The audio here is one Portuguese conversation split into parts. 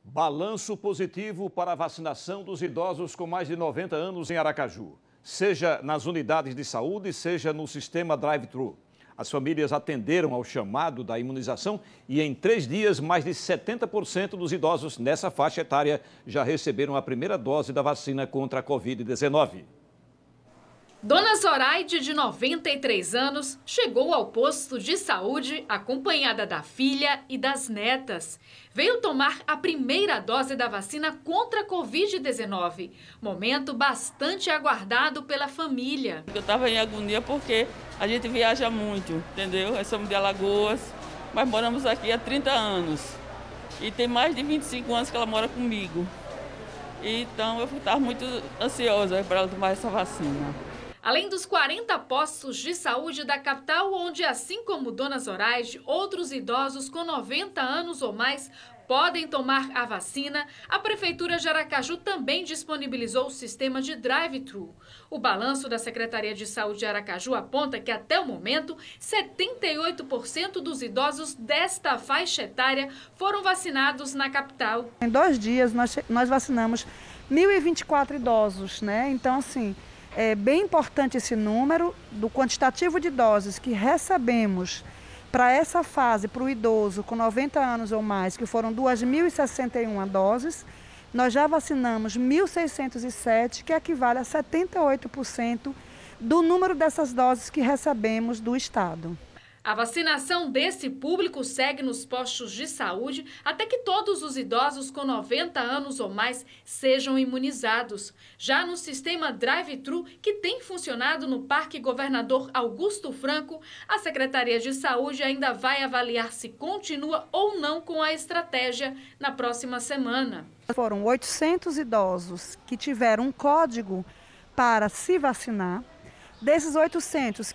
Balanço positivo para a vacinação dos idosos com mais de 90 anos em Aracaju, seja nas unidades de saúde, seja no sistema drive-thru. As famílias atenderam ao chamado da imunização e em 3 dias, mais de 70% dos idosos nessa faixa etária já receberam a primeira dose da vacina contra a Covid-19. Dona Zoraide, de 93 anos, chegou ao posto de saúde acompanhada da filha e das netas. Veio tomar a primeira dose da vacina contra a Covid-19, momento bastante aguardado pela família. Eu estava em agonia porque a gente viaja muito, entendeu? Nós somos de Alagoas, mas moramos aqui há 30 anos. E tem mais de 25 anos que ela mora comigo. Então eu estava muito ansiosa para ela tomar essa vacina. Além dos 40 postos de saúde da capital, onde, assim como Dona Zoraide, outros idosos com 90 anos ou mais podem tomar a vacina, a Prefeitura de Aracaju também disponibilizou o sistema de drive-thru. O balanço da Secretaria de Saúde de Aracaju aponta que, até o momento, 78% dos idosos desta faixa etária foram vacinados na capital. Em 2 dias, nós vacinamos 1.024 idosos, né? Então, assim, é bem importante esse número do quantitativo de doses que recebemos para essa fase, para o idoso com 90 anos ou mais, que foram 2.061 doses. Nós já vacinamos 1.607, que equivale a 78% do número dessas doses que recebemos do Estado. A vacinação desse público segue nos postos de saúde até que todos os idosos com 90 anos ou mais sejam imunizados. Já no sistema drive-thru, que tem funcionado no Parque Governador Augusto Franco, a Secretaria de Saúde ainda vai avaliar se continua ou não com a estratégia na próxima semana. Foram 800 idosos que tiveram um código para se vacinar. Desses 800,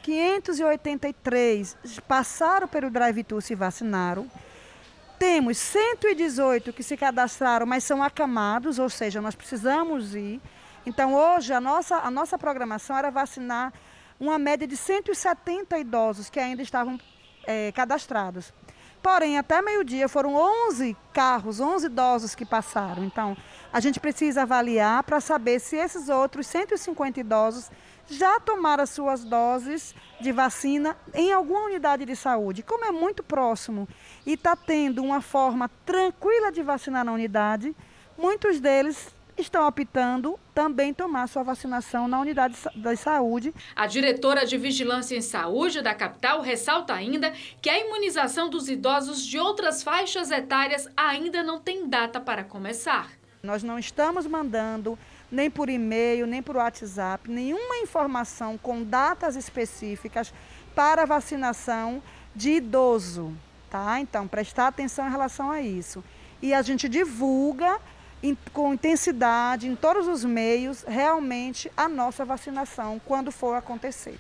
583 passaram pelo drive-thru e se vacinaram. Temos 118 que se cadastraram, mas são acamados, ou seja, nós precisamos ir. Então, hoje, a nossa programação era vacinar uma média de 170 idosos que ainda estavam cadastrados. Porém, até meio-dia foram 11 carros, 11 idosos que passaram. Então, a gente precisa avaliar para saber se esses outros 150 idosos já tomaram as suas doses de vacina em alguma unidade de saúde. Como é muito próximo e está tendo uma forma tranquila de vacinar na unidade, muitos deles estão optando também tomar sua vacinação na unidade de saúde. A diretora de Vigilância em Saúde da capital ressalta ainda que a imunização dos idosos de outras faixas etárias ainda não tem data para começar. Nós não estamos mandando nem por e-mail, nem por WhatsApp, nenhuma informação com datas específicas para a vacinação de idoso, tá? Então, prestar atenção em relação a isso. E a gente divulga com intensidade, em todos os meios, realmente a nossa vacinação, quando for acontecer.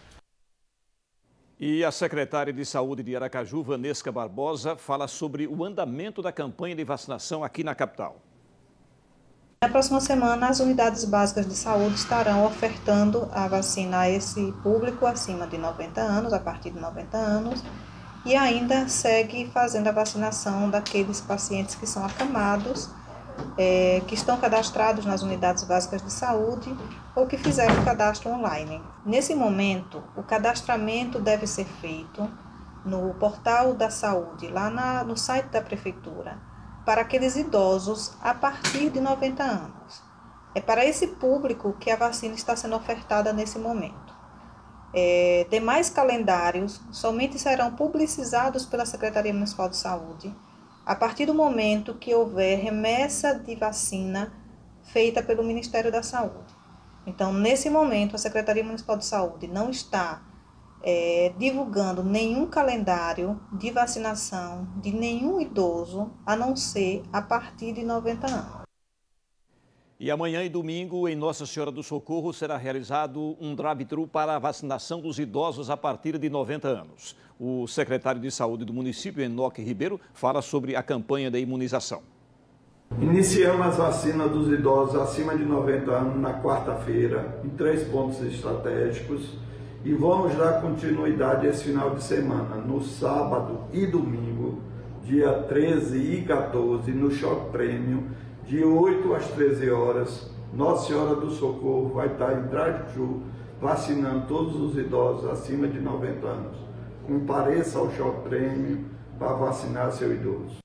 E a secretária de Saúde de Aracaju, Vanesca Barbosa, fala sobre o andamento da campanha de vacinação aqui na capital. Na próxima semana, as unidades básicas de saúde estarão ofertando a vacina a esse público acima de 90 anos, a partir de 90 anos, e ainda segue fazendo a vacinação daqueles pacientes que são acamados, que estão cadastrados nas unidades básicas de saúde ou que fizeram o cadastro online. Nesse momento, o cadastramento deve ser feito no portal da saúde, lá no site da prefeitura, para aqueles idosos a partir de 90 anos. É para esse público que a vacina está sendo ofertada nesse momento. Demais calendários somente serão publicizados pela Secretaria Municipal de Saúde a partir do momento que houver remessa de vacina feita pelo Ministério da Saúde. Então, nesse momento, a Secretaria Municipal de Saúde não está divulgando nenhum calendário de vacinação de nenhum idoso, a não ser a partir de 90 anos. E amanhã e domingo, em Nossa Senhora do Socorro, será realizado um drive-thru para a vacinação dos idosos a partir de 90 anos. O secretário de Saúde do município, Enoque Ribeiro, fala sobre a campanha de imunização. Iniciamos as vacinas dos idosos acima de 90 anos na quarta-feira, em 3 pontos estratégicos. E vamos dar continuidade esse final de semana, no sábado e domingo, dia 13 e 14, no Choque Prêmio, de 8 às 13 horas, Nossa Senhora do Socorro vai estar em drive-thru vacinando todos os idosos acima de 90 anos. Compareça ao Choque Prêmio para vacinar seu idoso.